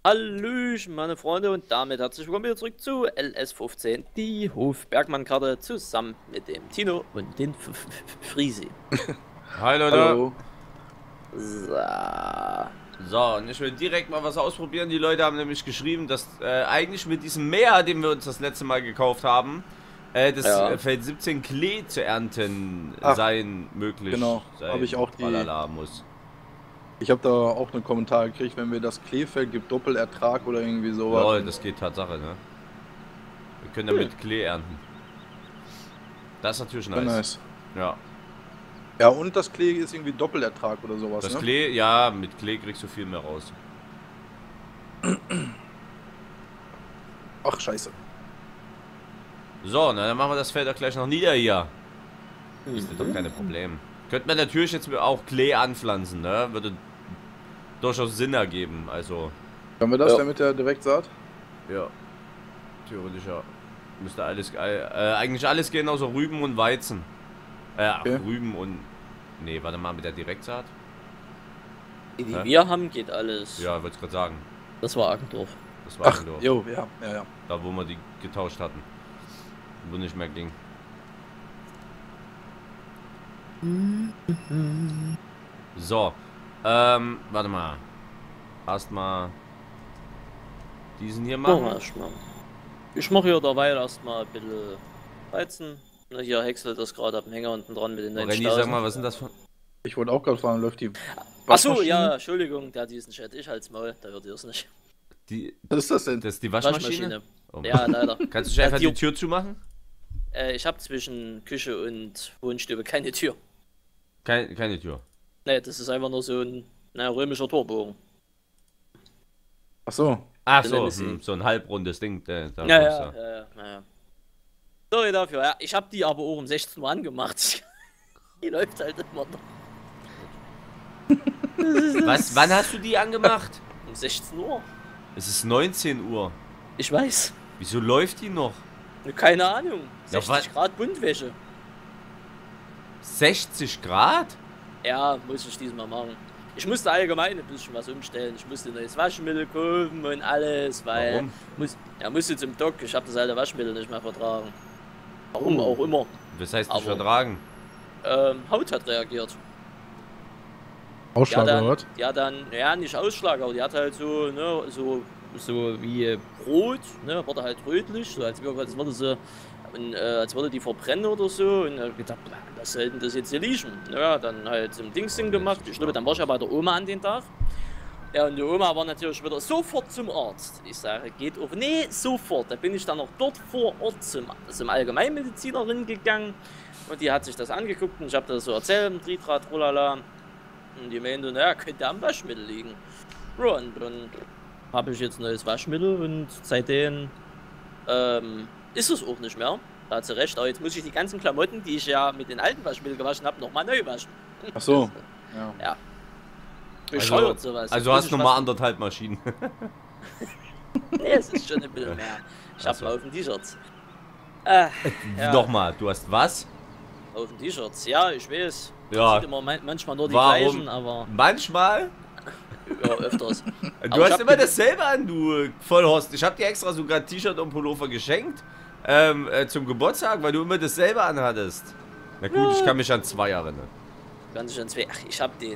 Hallöchen, meine Freunde, und damit herzlich willkommen wieder zurück zu LS15, die Hof-Bergmann-Karte, zusammen mit dem Tino und den Friesi. Hi Leute. Hallo. So, und ich will direkt mal was ausprobieren. Die Leute haben nämlich geschrieben, dass eigentlich mit diesem Meer, den wir uns das letzte Mal gekauft haben, das Feld 17 Klee zu ernten sein möglich. Genau, habe ich auch muss. Ich habe da auch einen Kommentar gekriegt, wenn wir das Kleefeld gibt, Doppelertrag oder irgendwie sowas. Ja, das geht Tatsache, ne? Wir können damit Klee ernten. Das ist natürlich nice. Ja. Ja, und das Klee ist irgendwie Doppelertrag oder sowas, Das ne? Klee, ja, mit Klee kriegst du viel mehr raus. Ach, scheiße. So, na, dann machen wir das Feld auch gleich noch nieder hier. Das ist doch keine Problem. Könnte man natürlich jetzt auch Klee anpflanzen, ne? Würde durchaus Sinn ergeben, also. Können wir das damit der Direktsaat? Ja. Theoretisch ja. Müsste alles, eigentlich alles gehen, außer Rüben und Weizen. Okay. Rüben und... Nee, warte mal, mit der Direktsaat? Die wir haben, geht alles. Ja, wollte ich gerade sagen. Das war Ackendorf. Das war Ackendorf. Jo, ja. Da, wo wir die getauscht hatten. Wo nicht mehr ging. So. Warte mal. Erstmal diesen hier machen. Ich mache hier dabei erstmal ein bisschen Weizen. Hier häckselt das gerade ab dem Hänger unten dran mit den 90.000. Renny, sag mal, was sind das für... Ich wollte auch gerade fragen, läuft die... Achso, ja, Entschuldigung, der diesen Chat, ich halt's Maul, da hört ihr es nicht. Was ist das denn? Das ist die Waschmaschine? Oh, ja, leider. Kannst du einfach die Tür zumachen? Ich habe zwischen Küche und Wohnstube keine Tür. Keine Tür? Ne, das ist einfach nur so ein römischer Torbogen. Ach so. Ach so, so ein halbrundes Ding. Ja. Sorry dafür, ja. Ich habe die aber auch um 16 Uhr angemacht. Die läuft halt immer noch. Was? Wann hast du die angemacht? Um 16 Uhr. Es ist 19 Uhr. Ich weiß. Wieso läuft die noch? Keine Ahnung. 60 Grad Buntwäsche. 60 Grad? Ja, muss ich diesmal machen. Ich musste allgemein ein bisschen was umstellen. Ich musste neues Waschmittel kaufen und alles, weil... Warum? Musste zum Doc. Ich habe das alte Waschmittel nicht mehr vertragen. Warum auch immer. Was heißt nicht vertragen? Haut hat reagiert. Ausschlag oder was? Ja, nicht Ausschlag, aber die hat halt so, ne, so wie Brot, ne, wurde halt rötlich, so als würde die verbrennen oder so. Und ich hab gedacht, was soll denn das jetzt hier liegen? Ja, dann halt zum Dingsding gemacht. Ich glaube, dann war ich ja bei der Oma an den Tag. Ja, und die Oma war natürlich wieder sofort zum Arzt. Ich sage, geht auch. Nee, sofort. Da bin ich dann noch dort vor Ort zum Allgemeinmedizinerin gegangen. Und die hat sich das angeguckt und ich habe das so erzählt, Tritrat, Rolala. Und die meinte, naja, könnte am Waschmittel liegen. Ja, und dann habe ich jetzt neues Waschmittel und seitdem ist es auch nicht mehr. Da hat sie recht, aber jetzt muss ich die ganzen Klamotten, die ich ja mit den alten Waschmitteln gewaschen habe, nochmal neu waschen. Ach so. Ja. Bescheuert sowas. Also hast du nochmal 1,5 Maschinen. Nee, es ist schon ein bisschen mehr. Ich habe auf den T-Shirts. Nochmal, du hast was? Auf den T-Shirts, ja, ich weiß. Ja. Sieht immer manchmal nur die gleichen, aber... Manchmal? Ja, öfters. Du hast immer dasselbe an, du Vollhorst. Ich hab dir extra sogar ein T-Shirt und Pullover geschenkt. Zum Geburtstag, weil du immer dasselbe anhattest. Na gut, ich kann mich an 2 erinnern. Ach, ich hab den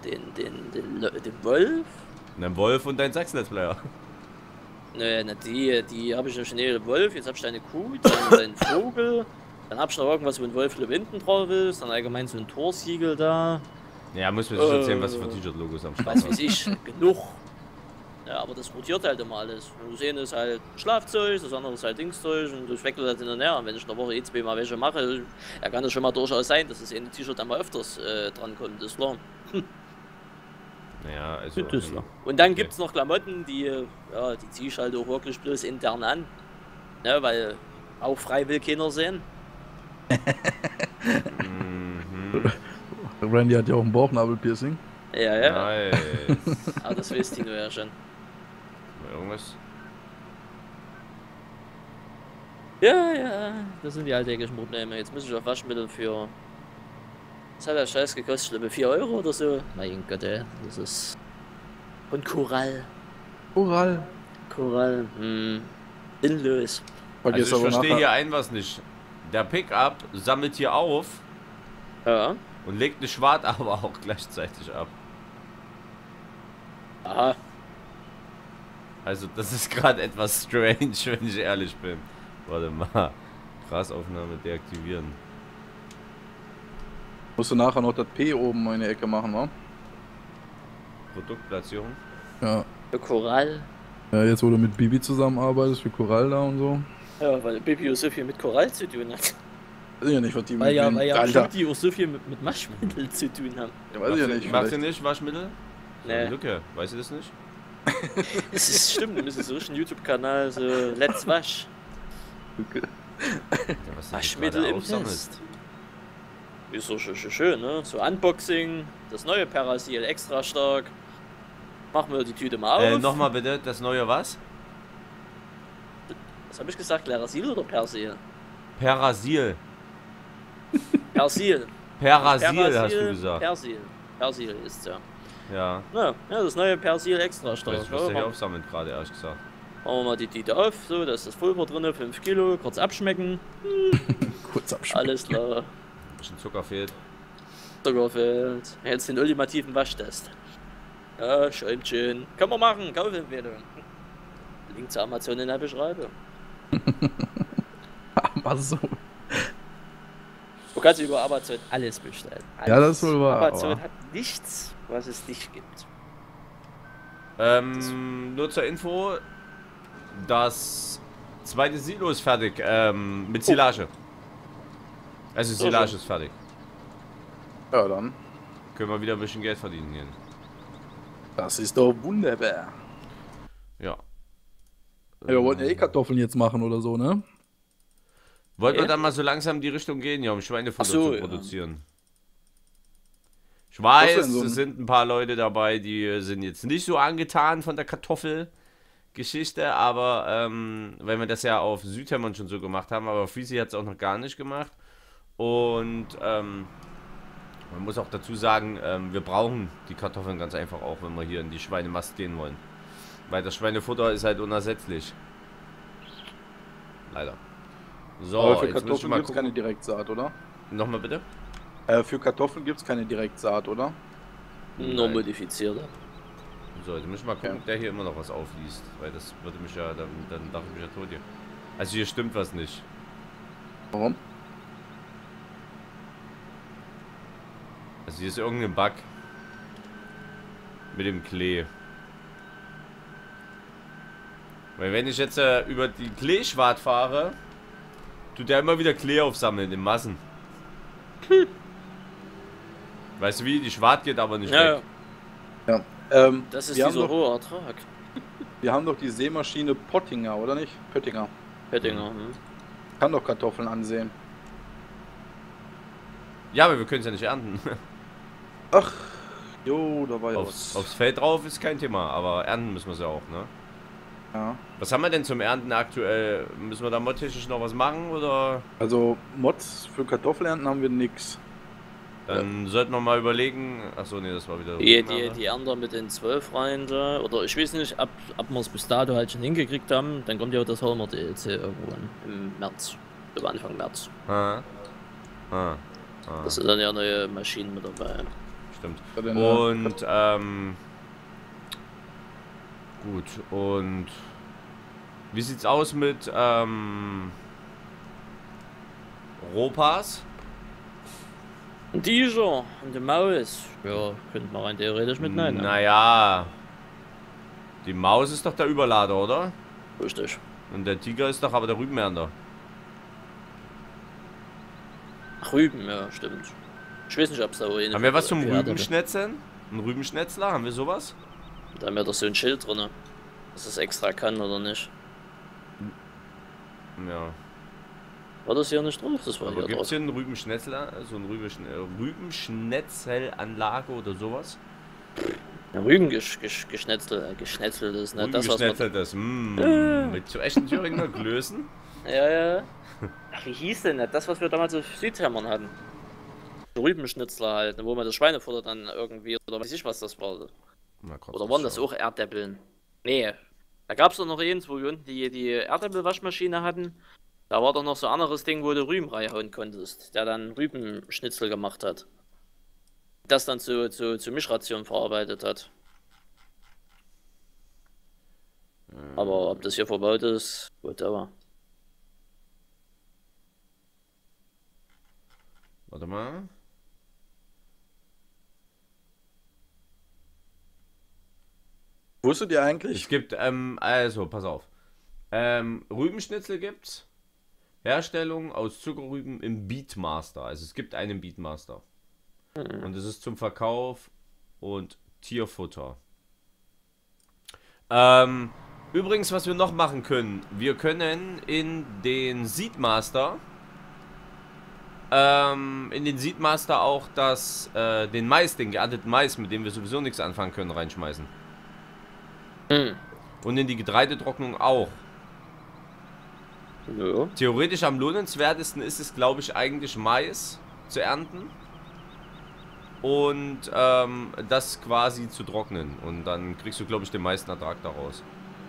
Wolf. Den Wolf und dein Sachsen-Let's-Player. Ne, die habe ich ja schon den Wolf, jetzt hab ich deine Kuh, dann den Vogel. Dann hab ich noch irgendwas, wo ein Wolf hinten drauf ist, dann allgemein so ein Torsiegel da. Ja, muss mir nicht erzählen, was für T-Shirt-Logos am Start weiß ich, genug. Ja, aber das rotiert halt immer alles. Das eine ist halt Schlafzeug, das andere ist halt Dingszeug und das wechselt halt hin und her. Und wenn ich in der Woche 2 Mal welche mache, ja, kann das schon mal durchaus sein, dass das eine T-Shirt dann mal öfters drankommt, ist klar. Ja, also... Und dann gibt's noch Klamotten, die ziehe ich halt auch wirklich bloß intern an. Ne, weil auch frei will keiner sehen. Randy hat ja auch ein Bauchnabelpiercing. Ja. Nice. Aber das weiß Tino ja schon. Irgendwas? Ja, das sind die alltäglichen Probleme. Jetzt muss ich auf Waschmittel für... Was hat der Scheiß gekostet? Ich glaube 4 € oder so. Mein Gott, ey. Das ist... Und Korall. Korall. Korall. Sinnlos. Also ich aber verstehe nachher. hier ein was nicht. Der Pickup sammelt hier auf Ja. und legt eine Schwart aber auch gleichzeitig ab. Aha. Also das ist gerade etwas strange, wenn ich ehrlich bin. Warte mal. Grasaufnahme deaktivieren. Musst du nachher noch das P oben in die Ecke machen, wa? Produktplatzierung. Ja. Für Korall. Ja, jetzt wo du mit Bibi zusammenarbeitest, für Korall da und so. Ja, weil Baby auch so viel mit Korall zu tun hat. Weiß ich ja nicht, was die Weil ja Alter. Beauty auch so viel mit Waschmittel zu tun haben. Ja, weiß ich ja nicht. Macht ihr vielleicht. nicht Waschmittel? Nee. Lücke, weißt du das nicht? Das ist stimmt, wir müssen so einen YouTube-Kanal, so Let's Wasch. Ja, was du Waschmittel gerade im aufsammelst. Test. Ist so schön, ne? So Unboxing, das neue Parasil extra stark. Machen wir die Tüte mal auf. Nochmal bitte, das neue was? Was habe ich gesagt? Lerasil oder Persil? Parasil. Persil. Parasil hast du gesagt. Persil ist ja. Ja. Ja, das neue Persil extra Ich weiß stark. nicht, was der hier Ja, aufsammelt gerade, ehrlich gesagt. machen wir mal die Tüte auf, so, da ist das Pulver drin, 5 Kilo, kurz abschmecken. Kurz abschmecken. Alles klar. Ein bisschen Zucker fehlt. Zuckerfeld. Jetzt den ultimativen Waschtest. Ja, schön. Können wir machen, Kaufempfehlung. Link zu Amazon in der Beschreibung. Amazon. Du kannst über Amazon alles bestellen. Alles. Ja, das ist wohl wahr, Amazon aber- hat nichts, was es nicht gibt. Nur zur Info, das zweite Silo ist fertig, mit Silage. Also So Silage schön. ist fertig. Ja, dann. Können wir wieder ein bisschen Geld verdienen hier. Das ist doch wunderbar. Ja. Ja, wir wollten ja eh Kartoffeln jetzt machen oder so, ne? Wollten wir Ja. dann mal so langsam in die Richtung gehen, ja, um Schweinefutter Ach so, zu ja. produzieren. Ich Was weiß, denn so ein- es sind ein paar Leute dabei, die sind jetzt nicht so angetan von der Kartoffelgeschichte, aber weil wir das ja auf Südhemmern schon so gemacht haben, aber Freezy hat es auch noch gar nicht gemacht. Und man muss auch dazu sagen, wir brauchen die Kartoffeln ganz einfach auch, wenn wir hier in die Schweinemast gehen wollen. Weil das Schweinefutter ist halt unersetzlich. Leider. So, Aber für jetzt muss ich Kartoffeln mal gibt es keine gucken. Direktsaat, oder? Nochmal bitte? Für Kartoffeln gibt es keine Direktsaat, oder? Nur Nein. modifizierter. So, jetzt muss ich mal gucken, Ja. ob der hier immer noch was aufliest. Weil das würde mich ja, dann dachte ich mich ja tot hier. Also hier stimmt was nicht. Warum? Also hier ist irgendein Bug. Mit dem Klee. Weil wenn ich jetzt über die Kleeschwart fahre, tut der immer wieder Klee aufsammeln in Massen. Weißt du wie? Die Schwart geht aber nicht Ja, weg. Ja. das ist wir haben dieser doch- hohe Ertrag. Wir haben doch die Sämaschine Pottinger, oder nicht? Pöttinger. Pettinger, Kann doch Kartoffeln ansehen. Ja, aber wir können es ja nicht ernten. Ach, jo, da war ja Aufs was. Feld drauf ist kein Thema, aber ernten müssen wir es ja auch, ne? Ja. Was haben wir denn zum Ernten aktuell? Müssen wir da modtechnisch noch was machen oder? Also Mods für Kartoffelernten haben wir nix. Dann sollten wir mal überlegen. Achso, nee, das war wieder. Die anderen mit den 12 Reihen da, oder ich weiß nicht, ob wir es bis dato halt schon hingekriegt haben, dann kommt ja auch das Holmer DLC irgendwann im März, über Anfang März. Ah. Das sind dann ja neue Maschinen mit dabei. Stimmt. Ja, dann, Und, gut, und wie sieht's aus mit, Rohpass? Ein Tiger und eine Maus. Ja, könnte man rein theoretisch mitnehmen. Naja. Die Maus ist doch der Überlader, oder? Richtig. Und der Tiger ist doch aber der Rübenernter. Ach, Rüben, ja, stimmt. Ich weiß nicht, ob es da wohl Haben wir was zum Pferde- Rübenschnetzeln? Ein Rübenschnetzler? Haben wir sowas? Da haben wir doch so ein Schild drin, dass es extra kann oder nicht. Ja. War das hier nicht drauf? Das war Aber hier gibt es drauf. hier einen Rübenschnetzler? So eine Rübenschnetzelanlage oder sowas? Ja, Rüben geschnetzelt ist, ne? Das, was man. Rübengeschnetzeltes. Mit so echten Thüringer Klößen? Ja. Ach, wie hieß denn das? Das, was wir damals auf Südhämmern hatten. Rübenschnitzler halt, ne, wo man das Schweinefutter dann irgendwie, oder weiß ich was das war. Mal kurz Oder waren das schauen. auch Erdäppeln? Nee, da gab es doch noch eins, wo wir unten die Erdäpfelwaschmaschine hatten. Da war doch noch so ein anderes Ding, wo du Rüben reinhauen konntest, der dann Rübenschnitzel gemacht hat. Das dann zu Mischration verarbeitet hat. Aber ob das hier verbaut ist, whatever. Warte mal. Wusstet ihr eigentlich? Es gibt, also, pass auf. Rübenschnitzel gibt's. Herstellung aus Zuckerrüben im Beatmaster. Also es gibt einen Beatmaster. Und es ist zum Verkauf und Tierfutter. Übrigens, was wir noch machen können. Wir können in den Seedmaster auch den Mais, den geernteten Mais, mit dem wir sowieso nichts anfangen können, reinschmeißen. Und in die Getreidetrocknung auch. Ja. Theoretisch am lohnenswertesten ist es, glaube ich, eigentlich Mais zu ernten. Und das quasi zu trocknen. Und dann kriegst du, glaube ich, den meisten Ertrag daraus.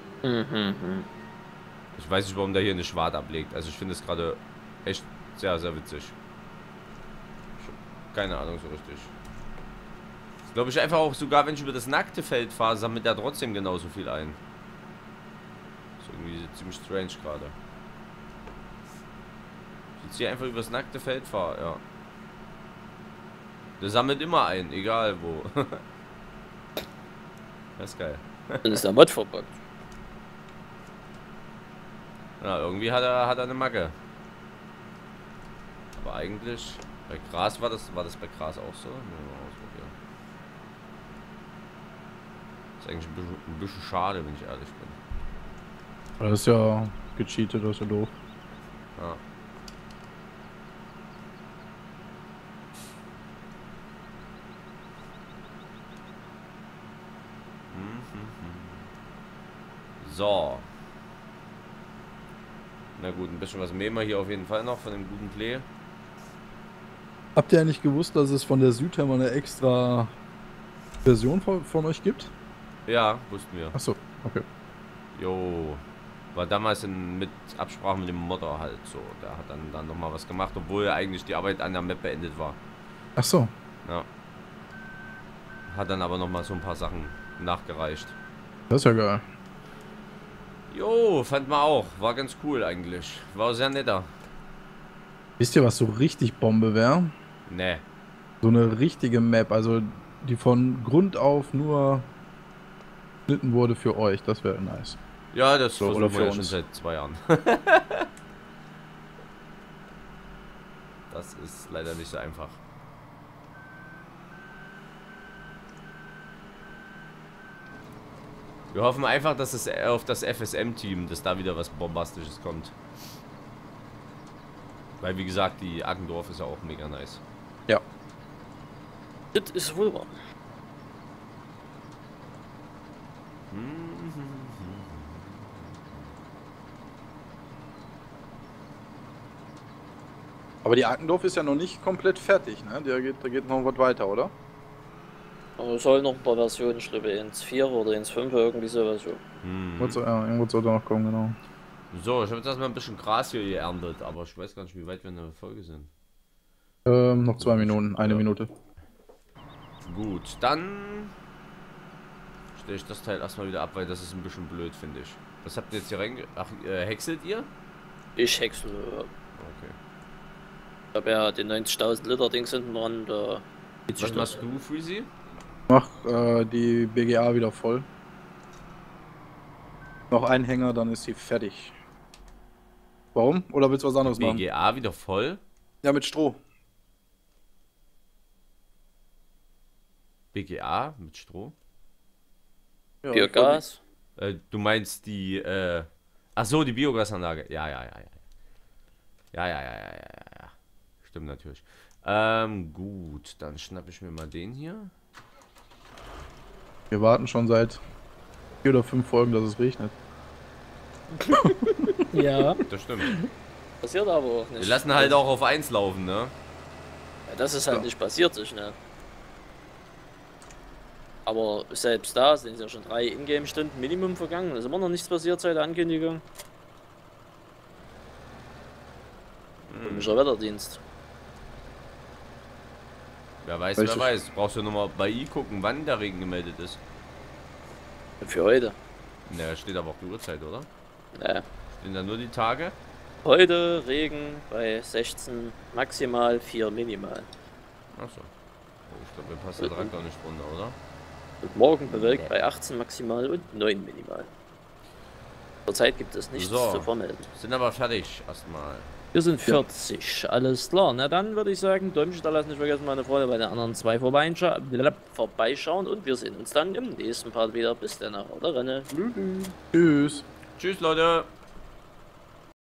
Ich weiß nicht, warum der hier eine Schwart ablegt. Also ich finde es gerade echt sehr, sehr witzig. Keine Ahnung so richtig. Das glaube ich einfach auch, sogar wenn ich über das nackte Feld fahre, sammelt er trotzdem genauso viel ein. Das ist irgendwie ziemlich strange gerade. Ich jetzt hier einfach über das nackte Feld fahre, ja. Der sammelt immer ein, egal wo. Das ist geil. Dann ist der Mod verbuggt. Ja, irgendwie hat er eine Macke. Aber eigentlich, bei Gras war das bei Gras auch so? Mal ausprobieren. Ist eigentlich ein bisschen schade, wenn ich ehrlich bin. Das ist ja gecheatet, das ist ja doof. Ja. So. Na gut, ein bisschen was mähen wir hier auf jeden Fall noch von dem guten Klee. Habt ihr eigentlich gewusst, dass es von der Südhammer eine extra Version von euch gibt? Ja, wussten wir. Achso, okay. Jo. War damals mit Absprache mit dem Modder halt so. Der hat dann nochmal was gemacht, obwohl eigentlich die Arbeit an der Map beendet war. Achso. Ja. Hat dann aber nochmal so ein paar Sachen nachgereicht. Das ist ja geil. Jo, fand man auch. War ganz cool eigentlich. War sehr netter. Wisst ihr, was so richtig Bombe wäre? Nee. So eine richtige Map, also die von Grund auf nur geschnitten wurde für euch. Das wäre nice. Ja, das so, versuchen oder wir für ja schon uns. seit 2 Jahren. Das ist leider nicht so einfach. Wir hoffen einfach, dass es auf das FSM-Team, dass da wieder was Bombastisches kommt. Weil, wie gesagt, die Aggendorf ist ja auch mega nice. Ja. Das ist wohl wahr. Aber die Arkendorf ist ja noch nicht komplett fertig, ne? Da geht noch was weiter, oder? Aber es soll noch ein paar Versionen schreiben, ins 4 oder ins 5 irgendwie sowas. So. Ja, irgendwo soll da noch kommen, genau. So, ich habe jetzt erstmal ein bisschen Gras hier geerntet, aber ich weiß gar nicht, wie weit wir in der Folge sind. Noch 2 Minuten, eine Ja. Minute. Gut, dann stelle ich das Teil erstmal wieder ab, weil das ist ein bisschen blöd, finde ich. Was habt ihr jetzt hier reinge... Ach, häckselt ihr? Ich häcksel. Okay. Ich habe ja den 90.000 Liter Dings hinten dran. Da Was machst du, Freezy? Mach die BGA wieder voll. Noch ein Hänger, dann ist sie fertig. Warum? Oder willst du was anderes machen? BGA wieder voll? Ja, mit Stroh. BGA mit Stroh? Ja, Biogas. Du meinst die, ach so, die Biogasanlage. Ja. Stimmt natürlich. Gut, dann schnappe ich mir mal den hier. Wir warten schon seit 4 oder 5 Folgen, dass es regnet. Ja. Das stimmt. Passiert aber auch nicht. Wir lassen halt auch auf 1 laufen, ne? Ja, das ist halt Ja. nicht passiert, so schnell. Aber selbst da sind ja schon 3 Ingame-Stunden Minimum vergangen. Es ist immer noch nichts passiert seit der Ankündigung. Komischer Wetterdienst. Wer weiß, wer weiß. Brauchst du nochmal bei I gucken, wann der Regen gemeldet ist. Für heute. Naja, steht aber auch die Uhrzeit, oder? Ja. Stehen da nur die Tage? Heute Regen bei 16 maximal, 4 minimal. Achso. Ich glaube, wir passen der Traktor nicht runter, oder? Und morgen bewölkt bei 18 maximal und 9 minimal. Zurzeit gibt es nichts zu vermelden. Sind aber fertig erstmal. Wir sind 40, alles klar. Na dann würde ich sagen, Däumchen da lassen, nicht vergessen, meine Freunde, bei den anderen 2 vorbeischauen und wir sehen uns dann im nächsten Part wieder. Bis dann, oder Renne. Tschüss. Tschüss, Leute.